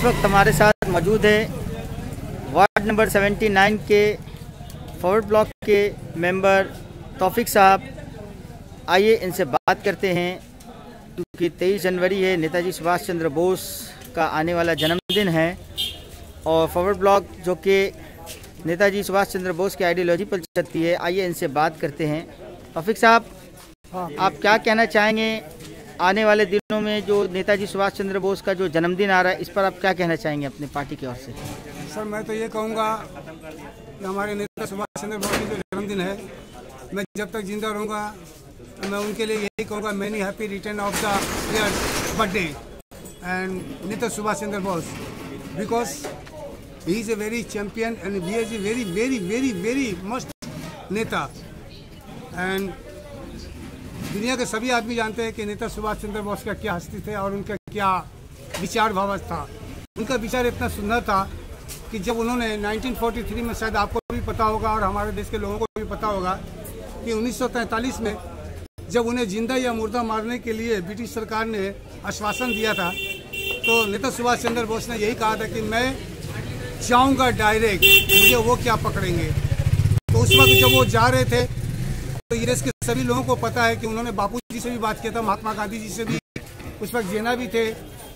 वक्त हमारे साथ मौजूद है वार्ड नंबर 79 के फॉरवर्ड ब्लॉक के मेंबर तौफीक साहब। आइए इनसे बात करते हैं, क्योंकि 23 जनवरी है, नेताजी सुभाष चंद्र बोस का आने वाला जन्मदिन है और फॉरवर्ड ब्लॉक जो कि नेताजी सुभाष चंद्र बोस की आइडियोलॉजी पर चलती है। आइए इनसे बात करते हैं। तौफीक साहब, आप क्या कहना चाहेंगे आने वाले दिनों में जो नेताजी सुभाष चंद्र बोस का जो जन्मदिन आ रहा है, इस पर आप क्या कहना चाहेंगे अपनी पार्टी की ओर से? सर, मैं तो ये कहूँगा कि हमारे नेता सुभाष चंद्र बोस का जो जन्मदिन है, मैं जब तक जिंदा रहूँगा तो मैं उनके लिए यही कहूँगा, many happy return of the birthday and नेता Subhash Chandra Bose, because he is a very champion and he is a very very very very must नेता। एंड दुनिया के सभी आदमी जानते हैं कि नेता सुभाष चंद्र बोस का क्या हस्ती थे और उनका क्या विचार भाव था। उनका विचार इतना सुंदर था कि जब उन्होंने 1943 में, शायद आपको भी पता होगा और हमारे देश के लोगों को भी पता होगा कि 1943 में जब उन्हें जिंदा या मुर्दा मारने के लिए ब्रिटिश सरकार ने आश्वासन दिया था, तो नेता सुभाष चंद्र बोस ने यही कहा था कि मैं जाऊँगा डायरेक्ट, मुझे वो क्या पकड़ेंगे। तो उस वक्त जब वो जा रहे थे तो ये देश के सभी लोगों को पता है कि उन्होंने बापू जी से भी बात किया था, महात्मा गांधी जी से भी, उस वक्त जेना भी थे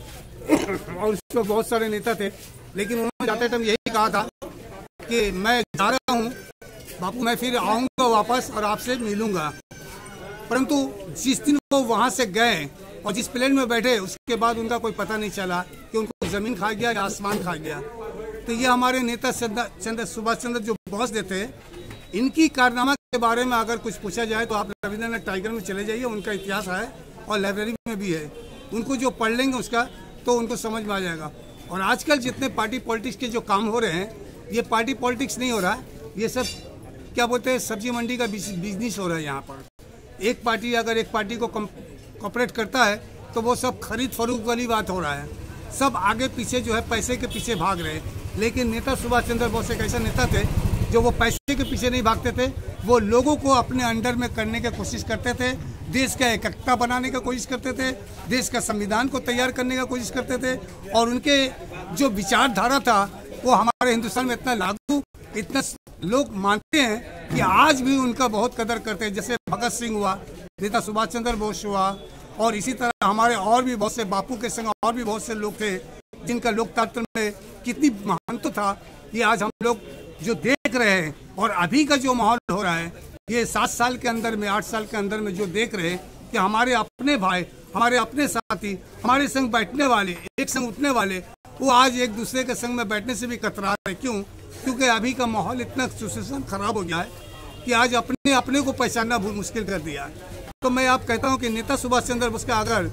और उस वक्त बहुत सारे नेता थे, लेकिन उन्होंने जाते टाइम यही कहा था कि मैं जा रहा हूँ बापू, मैं फिर आऊँगा वापस और आपसे मिलूंगा। परंतु जिस दिन वो वहाँ से गए और जिस प्लेन में बैठे, उसके बाद उनका कोई पता नहीं चला कि उनको जमीन खा गया या आसमान खा गया। तो ये हमारे नेता सुभाष चंद्र जो बोस देते हैं, इनकी कारनामा के बारे में अगर कुछ पूछा जाए तो आप रविंद्रनाथ टाइगर में चले जाइए, उनका इतिहास है और लाइब्रेरी में भी है। उनको जो पढ़ लेंगे उसका तो उनको समझ में आ जाएगा। और आजकल जितने पार्टी पॉलिटिक्स के जो काम हो रहे हैं, ये पार्टी पॉलिटिक्स नहीं हो रहा है, ये सब क्या बोलते हैं, सब्जी मंडी का बिजनेस हो रहा है। यहाँ पर एक पार्टी अगर एक पार्टी को कॉपरेट करता है तो वो सब खरीद फरोख्त वाली बात हो रहा है। सब आगे पीछे जो है पैसे के पीछे भाग रहे हैं। लेकिन नेता सुभाष चंद्र बोस एक ऐसा नेता थे जो वो पैसे के पीछे नहीं भागते थे, वो लोगों को अपने अंडर में करने की कोशिश करते थे, देश का एकता बनाने की कोशिश करते थे, देश का संविधान को तैयार करने की कोशिश करते थे। और उनके जो विचारधारा था वो हमारे हिंदुस्तान में इतना लागू, इतना लोग मानते हैं कि आज भी उनका बहुत कदर करते हैं। जैसे भगत सिंह हुआ, नेता सुभाष चंद्र बोस हुआ, और इसी तरह हमारे और भी बहुत से, बापू के संग और भी बहुत से लोग थे जिनका लोकतंत्र में कितनी महत्व था। ये आज हम लोग जो देख रहे हैं और अभी का जो माहौल हो रहा है, ये 7 साल के अंदर में, 8 साल के अंदर में जो देख रहे हैं कि हमारे अपने भाई, हमारे अपने साथी, हमारे संग बैठने वाले, एक संग उठने वाले, वो आज एक दूसरे के संग में बैठने से भी कतरा रहे। क्यों? क्योंकि अभी का माहौल इतना सिचुएशन खराब हो गया है कि आज अपने अपने को पहचानना बहुत मुश्किल कर दिया है। तो मैं आप कहता हूँ कि नेता सुभाष चंद्र बोस का अगर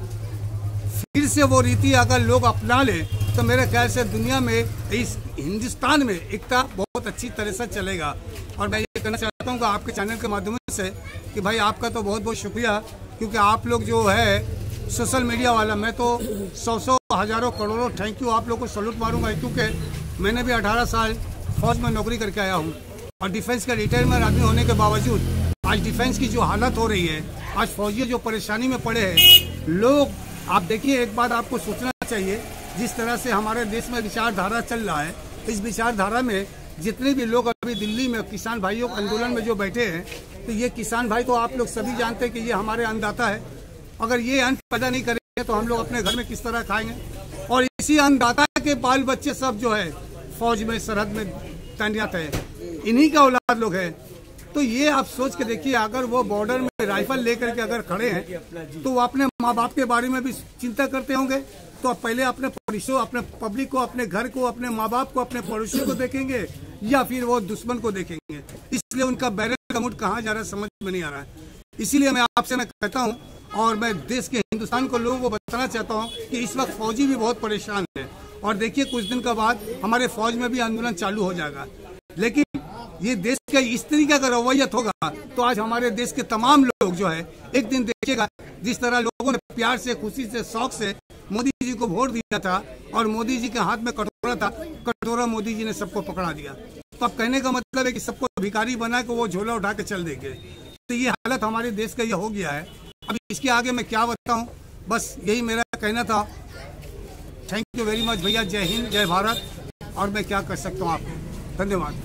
फिर से वो रीति अगर लोग अपना ले तो मेरे ख्याल से दुनिया में, इस हिंदुस्तान में एकता बहुत अच्छी तरह से चलेगा। और मैं ये कहना चाहता हूँ कि आपके चैनल के माध्यम से कि भाई आपका तो बहुत बहुत शुक्रिया, क्योंकि आप लोग जो है सोशल मीडिया वाला, मैं तो 100 हजारों करोड़ों थैंक यू आप लोग को सैल्यूट मारूंगा, क्योंकि मैंने भी 18 साल फौज में नौकरी करके आया हूँ और डिफेंस का रिटायरमेंट आदमी होने के बावजूद आज डिफेंस की जो हालत हो रही है, आज फौजी जो परेशानी में पड़े हैं लोग, आप देखिए, एक बात आपको सोचना चाहिए, जिस तरह से हमारे देश में विचारधारा चल रहा है, इस विचारधारा में जितने भी लोग अभी दिल्ली में किसान भाइयों के आंदोलन में जो बैठे हैं, तो ये किसान भाई तो आप लोग सभी जानते हैं कि ये हमारे अन्नदाता है। अगर ये अन्न पैदा नहीं करेंगे तो हम लोग अपने घर में किस तरह खाएंगे? और इसी अन्नदाता के बाल बच्चे सब जो है फौज में, सरहद में तैनात है, इन्हीं का औलाद लोग है। तो ये आप सोच के देखिए, अगर वो बॉर्डर में राइफल लेकर के अगर खड़े हैं तो वो अपने माँ बाप के बारे में भी चिंता करते होंगे। तो आप पहले अपने पड़ोसियों, अपने पब्लिक को, अपने घर को, अपने माँ बाप को, अपने पड़ोसियों को देखेंगे या फिर वो दुश्मन को देखेंगे? इसलिए उनका बैरक का मूड कहाँ जा रहा है समझ में नहीं आ रहा है। इसीलिए मैं आपसे मैं कहता हूँ और मैं देश के, हिंदुस्तान को, लोगों को बताना चाहता हूँ कि इस वक्त फौजी भी बहुत परेशान है। और देखिए कुछ दिन के बाद हमारे फौज में भी आंदोलन चालू हो जाएगा। लेकिन ये देश का इस तरीके का रवैया होगा तो आज हमारे देश के तमाम लोग जो है एक दिन देखिएगा, जिस तरह लोगों ने प्यार से, खुशी से, शौक से मोदी जी को वोट दिया था और मोदी जी के हाथ में कटोरा था, कटोरा मोदी जी ने सबको पकड़ा दिया। तो अब कहने का मतलब है कि सबको भिखारी बना के वो झोला उठा के चल देंगे। तो ये हालत हमारे देश का ये हो गया है। अब इसके आगे मैं क्या बताऊं, बस यही मेरा कहना था थैंक यू वेरी मच भैया। जय हिंद, जय भारत। और मैं क्या कर सकता हूँ आपको, धन्यवाद।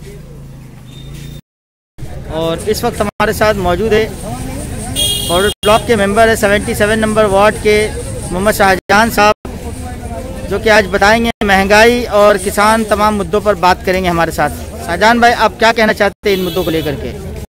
और इस वक्त हमारे साथ मौजूद है फॉरवर्ड ब्लॉक के मेंबर है 77 नंबर वार्ड के मोहम्मद शाहजहान साहब, जो कि आज बताएंगे महंगाई और किसान तमाम मुद्दों पर बात करेंगे हमारे साथ। शाहजहान भाई, आप क्या कहना चाहते हैं इन मुद्दों को लेकर के?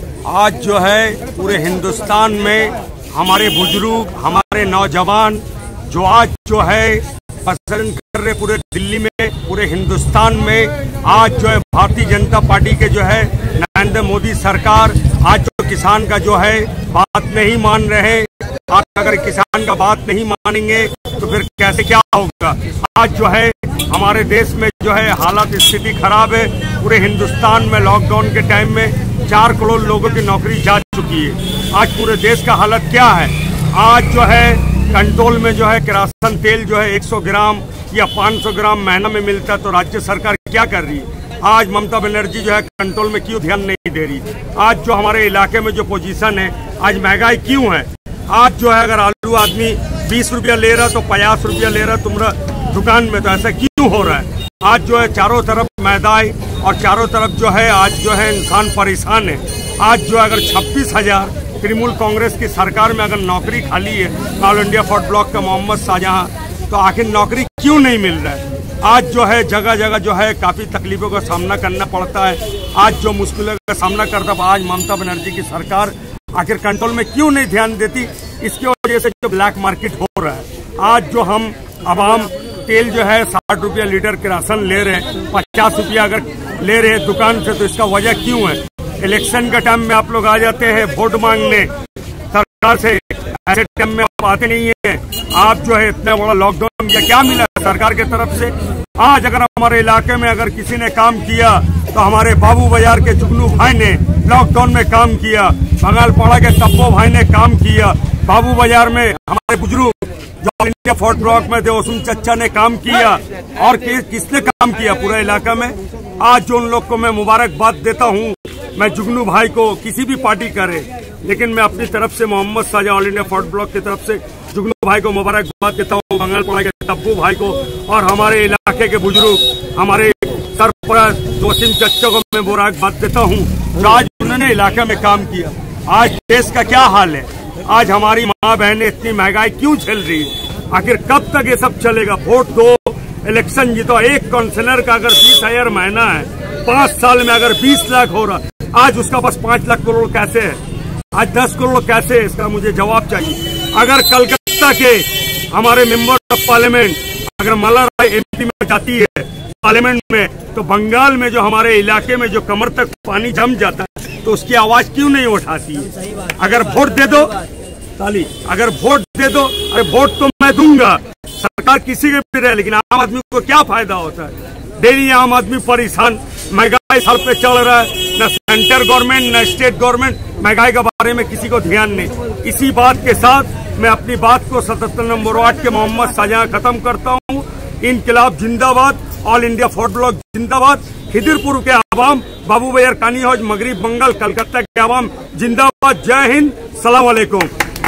आज जो है पूरे हिंदुस्तान में हमारे बुजुर्ग, हमारे नौजवान जो आज जो है पसंद कर रहे, पूरे दिल्ली में, पूरे हिंदुस्तान में आज जो है भारतीय जनता पार्टी के जो है नरेंद्र मोदी सरकार आज जो किसान का जो है बात नहीं मान रहे। आज अगर किसान का बात नहीं मानेंगे तो फिर कैसे क्या होगा। आज जो है हमारे देश में जो है हालात स्थिति खराब है। पूरे हिंदुस्तान में लॉकडाउन के टाइम में 4 करोड़ लोगों की नौकरी जा चुकी है। आज पूरे देश का हालत क्या है। आज जो है कंट्रोल में जो है किरासन तेल जो है 100 ग्राम या 500 ग्राम महीना में मिलता है, तो राज्य सरकार क्या कर रही है। आज ममता बनर्जी जो है कंट्रोल में क्यों ध्यान नहीं दे रही। आज जो हमारे इलाके में जो पोजीशन है, आज महंगाई क्यों है। आज जो है अगर आलू आदमी 20 रुपया ले रहा तो 50 रुपया ले रहा तुम्हारा दुकान में, तो ऐसा क्यों हो रहा है। आज जो है चारों तरफ महंगाई और चारों तरफ जो है आज जो है इंसान परेशान है। आज जो अगर 26,000 तृणमूल कांग्रेस की सरकार में अगर नौकरी खाली है ऑल इंडिया फॉरवर्ड ब्लॉक का मोहम्मद शाहजहां, तो आखिर नौकरी क्यों नहीं मिल रहा है। आज जो है जगह जगह जो है काफ़ी तकलीफों का सामना करना पड़ता है। आज जो मुश्किलों का सामना करता है, आज ममता बनर्जी की सरकार आखिर कंट्रोल में क्यों नहीं ध्यान देती। इसकी वजह से जो ब्लैक मार्केट हो रहा है। आज जो हम आवाम तेल जो है 60 रुपया लीटर किरासन ले रहे हैं, 50 रुपया अगर ले रहे हैं दुकान से, तो इसका वजह क्यों है। इलेक्शन के टाइम में आप लोग आ जाते हैं वोट मांगने सरकार से, ऐसे टाइम में आप आते नहीं है। आप जो है इतना बड़ा लॉकडाउन या क्या मिला सरकार की तरफ से। आज अगर हमारे इलाके में अगर किसी ने काम किया तो हमारे बाबू बाजार के जुगनू भाई ने लॉकडाउन में काम किया, बंगालपाड़ा के तब्बो भाई ने काम किया, बाबू बाजार में हमारे बुजुर्ग जो ऑल इंडिया फॉरवर्ड ब्लॉक में थे ओसुम चच्चा ने काम किया। और किसने काम किया पूरा इलाका में। आज जो उन लोग को मैं मुबारकबाद देता हूँ, मैं जुगनू भाई को किसी भी पार्टी करे, लेकिन मैं अपनी तरफ से Mohammad Shahjahan all India forward bloc की तरफ से जुगनू भाई को मुबारकबाद देता हूँ, बंगालपाड़ा के तब्बू भाई को और हमारे इलाके के बुजुर्ग हमारे सरपरस्त ओसुम चच्चा को मैं मुबारकबाद देता हूँ, जो आज उन्होंने इलाके में काम किया। आज देश का क्या हाल है। आज हमारी माँ बहनें इतनी महंगाई क्यों झेल रही है। आखिर कब तक ये सब चलेगा। वोट दो, इलेक्शन जीतो। एक काउंसलर का अगर 30,000 महीना है, 5 साल में अगर 20 लाख हो रहा, आज उसका पास 5 लाख करोड़ कैसे है। आज 10 करोड़ कैसे है, इसका मुझे जवाब चाहिए। अगर कलकत्ता के हमारे मेंबर ऑफ पार्लियामेंट अगर मला राय MP में जाती है पार्लियामेंट में, तो बंगाल में जो हमारे इलाके में जो कमर तक पानी जम जाता है, तो उसकी आवाज क्यों नहीं उठाती है। अगर वोट दे दो ताली, अगर वोट दे दो, अरे वोट तो मैं दूंगा, सरकार किसी के भी रहे, लेकिन आम आदमी को क्या फायदा होता है। डेली आम आदमी परेशान, महंगाई सर पे चढ़ रहा है। न सेंटर गवर्नमेंट न स्टेट गवर्नमेंट महंगाई के बारे में किसी को ध्यान नहीं। इसी बात के साथ मैं अपनी बात को 77 नंबर वार्ड के मोहम्मद शाहजहां खत्म करता हूँ। इनकलाब जिंदाबाद, ऑल इंडिया फॉरवर्ड ब्लॉक जिंदाबाद, खिदिरपुर के आवाम, बाबू बाजार कानी हौज मगरिब बंगाल कलकत्ता के आवाम जिंदाबाद। जय हिंद, सलाम अलैकुम।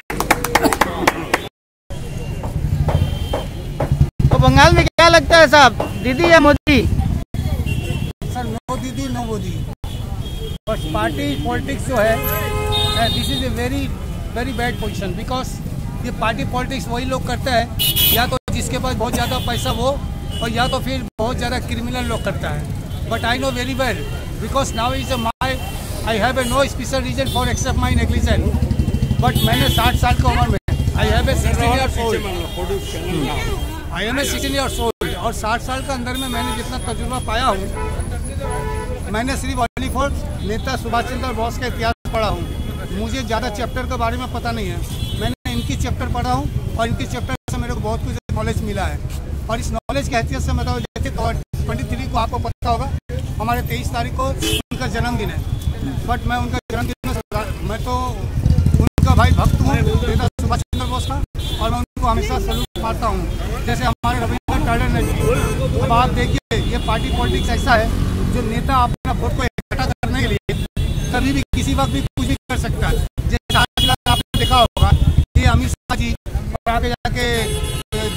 तो बंगाल में क्या लगता है साहब, दीदी या Modi? Sir no Didi no Modi, बस पार्टी पॉलिटिक्स जो है this is a very very bad position. Because ये पार्टी पॉलिटिक्स वही लोग करते हैं, या तो जिसके पास बहुत ज़्यादा पैसा वो, और या तो फिर बहुत ज़्यादा क्रिमिनल लोग करता है। But I know very well because now is my I have a no special reason for except my negligence. But मैंने 60 साल की उम्र में I have a 16 years old, I am a 16 years old, और 60 साल के अंदर में मैंने जितना तजुर्बा पाया हूँ, मैंने सिर्फ ओनली फॉर नेता सुभाष चंद्र बोस का इतिहास पढ़ा हूँ। मुझे ज़्यादा चैप्टर के बारे में पता नहीं है, मैंने इनकी चैप्टर पढ़ा हूँ और इनकी चैप्टर से मेरे को बहुत कुछ नॉलेज मिला है। और इस नॉलेज की हैसियत से मैं जैसे 23 को आपको पता होगा हमारे 23 तारीख को उनका जन्मदिन है। बट मैं उनका जन्मदिन में मैं तो उनका भाई भक्त हूँ, नेता सुभाष चंद्र बोस का, और मैं उनको हमेशा सैल्यूट मारता हूँ। जैसे हमारे रविंद्र टंडन ने जी, अब आप देखिए ये पार्टी पॉलिटिक्स ऐसा है जो नेता अपना वोट को इकट्ठा करने के लिए कभी भी किसी वक्त भी कुछ भी कर सकता है। जैसे आज आपने देखा होगा ये अमित शाह जी और आगे जाके दिलीप घोष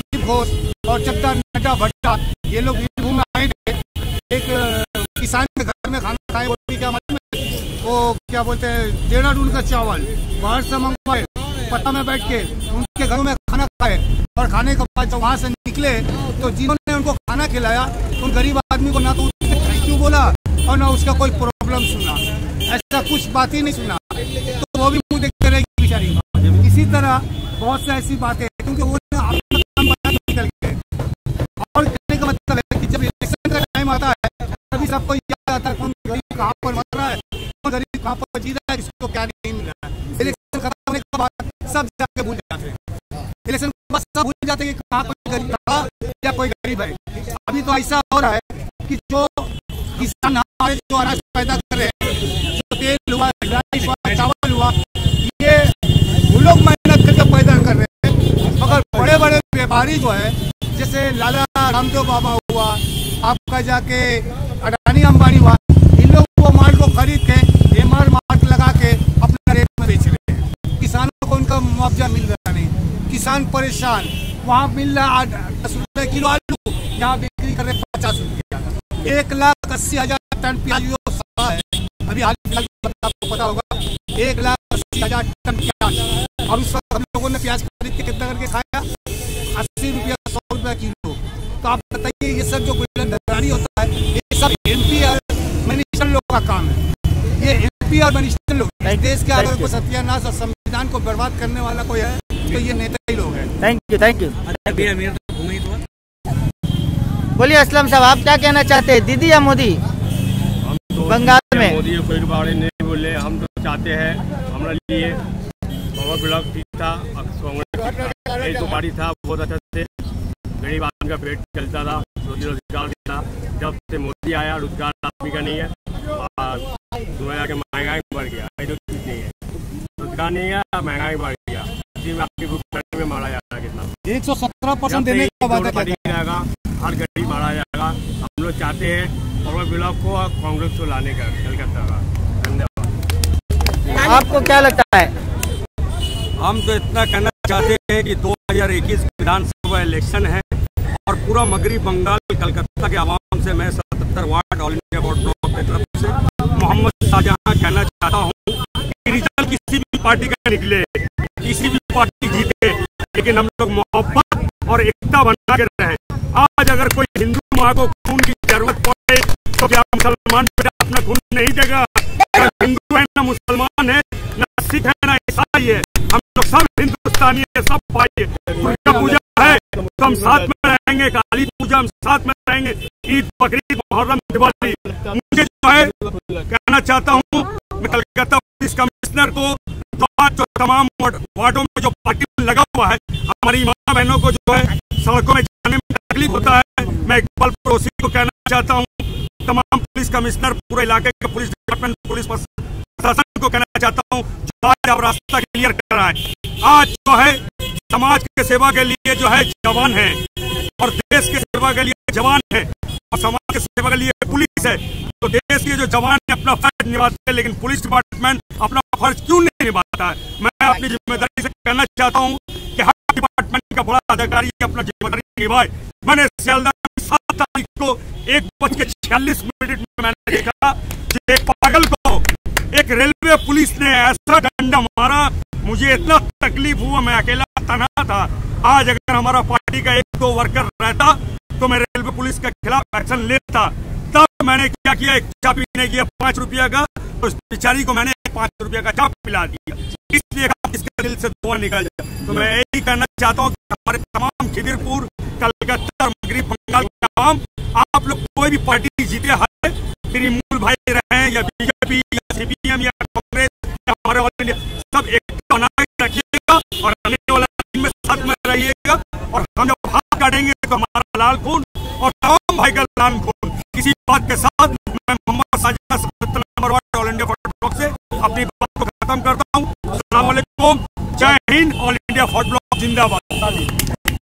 बोस और जगदार नड्डा भट्टा ये लोग वीरभूम में आए थे। एक किसान के घर में खाना खाए, वो क्या मालूम है, वो क्या बोलते हैं, देहरादून का चावल बाहर से मंगवाए, पट्टा में बैठ के उनके घरों में खाना खाए, और खाने के बाद जब वहाँ से निकले तो जिन्होंने उनको खाना खिलाया उन गरीब आदमी को ना तो थैंक यू बोला और ना उसका कोई प्रॉब्लम सुना, ऐसा कुछ बात ही नहीं सुना, तो वो भी मुँह देखते रहेगी बेचारी। इसी तरह बहुत सी ऐसी बातें, क्योंकि वो अपना काम बना के निकल गए। और कहने का मतलब है कि जब इलेक्शन का टाइम आता है तभी सबको याद आता है कौन गरीब कहाँ पर मर रहा है, कौन गरीब कहाँ पर जी रहा है, किसको क्या नहीं मिल रहा है। इलेक्शन खत्म होने के बाद सब जाके भूल जाते हैं, इलेक्शन के बाद सब भूल जाते हैं कि कहाँ कोई गरीब था या कोई गरीब है। अभी तो ऐसा हो रहा है कि जो किसान हमारे जो अनाज पैदा कर रहे हैं, जो तेल हुआ, राइस हुआ, चावल हुआ, ये वो लोग मेहनत करके पैदा कर रहे हैं, मगर बड़े बड़े व्यापारी जो है, जैसे लाला रामदेव बाबा हुआ, आपका जाके अडानी अंबानी हुआ, इन लोग वो माल को खरीद के एमआर मार्क लगा के अपना रेट में बेच रहे हैं। किसानों को उनका मुआवजा मिल रहा नहीं, किसान परेशान। वहाँ मिल रहा 10 रुपये किलो आलू, यहाँ बिक्री कर रहे 50 रुपया। 1,80,000 टन प्याज है अभी हाल फिलहाल, आपको पता होगा 1,80,000 टन प्याज, और उस वक्त हम लोगों ने प्याज खरीद के कितना करके खाया, 80 रुपया 100 रुपया किलो। तो आप बताइए ये सब जो बुलंदरानी होता है, ये सब एमपी और मिनिस्टर लोग का काम है। ये एमपी और मिनिस्टर लोग, देश के अगर कोई सत्यानाश और संविधान को बर्बाद करने वाला कोई है तो ये नेता ही लोग हैं। Thank you. बोलिए असलम साहब, आप क्या कहना चाहते हैं, दीदी या मोदी बंगाल में? मोदी कोई बारे नहीं बोले, हम तो चाहते हैं हमारे लिए पावर ब्लॉक ठीक था, कांग्रेस तो पार्टी था, बहुत अच्छा से गरीब आदमी का पेट चलता था, रोजगार था। जब से मोदी आया रोजगार आदमी का नहीं है, दुनिया के महंगाई बढ़ गया, तो कुछ नहीं है, रोजगार नहीं है, महंगाई बढ़ गया, इसी में आपके में मारा जा रहा है कितना 117% देने का वादा जाएगा, हर गरीब मारा जाएगा। हम लोग चाहते हैं पावर ब्लॉक को और कांग्रेस को लाने का कलकत्ता का। धन्यवाद। आपको क्या लगता है? हम तो इतना कहना चाहते हैं कि 2021 विधानसभा इलेक्शन है और पूरा मगरी बंगाल कलकत्ता के आवाम से मैं 77 ward all India vote bloc की तरफ से मोहम्मद शाहजहां कहना चाहता हूँ कि रिजल्ट किसी भी पार्टी का निकले, किसी भी पार्टी जीते, लेकिन हम लोग मोहब्बत और एकता बना के रहे। आज अगर कोई हिंदू माँ को खून की जरूरत पड़े तो क्या मुसलमान अपना खून नहीं देगा? हिंदू है ना मुसलमान है, ना सिख है ना ईसाई है, हम लोग सब हिंदुस्तानी है, सब भाई है। दुर्गा पूजा है तो हम साथ में रहेंगे, काली पूजा हम साथ में रहेंगे, ईद बकरीद मुहर्रम दिवाली। मुझे जो है कहना चाहता हूँ मैं कलकत्ता पुलिस कमिश्नर को, जो तमाम वार्डों में जो पार्टी लगा हुआ है, हमारी माँ बहनों को जो है सड़कों में जाने में तकलीफ होता है, मैं इकबाल पड़ोसी को कहना चाहता हूँ, तमाम पुलिस कमिश्नर, पूरे इलाके के पुलिस डिपार्टमेंट, पुलिस प्रशासन को कहना चाहता हूँ जो आज आप रास्ता क्लियर कर रहा है। आज जो है समाज के सेवा के लिए जो है जवान है और देश के सेवा के लिए जवान है और समाज के सेवा के लिए पुलिस है, तो देश के जो जवान है अपना फर्ज निभाते हैं, लेकिन पुलिस डिपार्टमेंट अपना फर्ज क्यों नहीं निभाता है? मैं अपनी जिम्मेदारी से कहना चाहता हूँ कि हर डिपार्टमेंट का बड़ा अधिकारी अपना जिम्मेदारी निभाए। मैंने सियालदह में 7 तारीख को 1:46 में मैंने देखा कि एक पागल को एक रेलवे पुलिस ने ऐसा डंडा मारा, मुझे इतना तकलीफ हुआ, मैं अकेला तनहा था। आज अगर हमारा पार्टी का 1-2 वर्कर रहता तो मैं रेलवे पुलिस के खिलाफ एक्शन लेता। तब मैंने क्या किया, एक चाय पीने किया 5 रुपया का, तो उस बेचारी को मैंने 5 रुपया का चाय पिला दिया, इसलिए इसके दिल से धुआं निकल जाए। तो मैं यही कहना चाहता हूँ कि हमारे तमाम खिदिरपुर, कलकत्ता और मगरी बंगाल के आवाम, आप लोग कोई भी पार्टी जीते है, तृणमूल भाई रहे या बीजेपी या सीपीएम या कांग्रेस या हमारे ऑल इंडिया, सब एक बना के रखिएगा और आने वाला दिन में साथ में रहिएगा। और हम जब हाथ काटेंगे तो हमारा लाल खून और तमाम भाई का लाल खून। किसी बात के साथ मैं Mohammad Shahjahan 77 number ward all India vote bloc से अपनी बात को खत्म करता हूँ। अस्सलाम वालेकुम, जय Hind, all India vote bloc जिंदाबाद।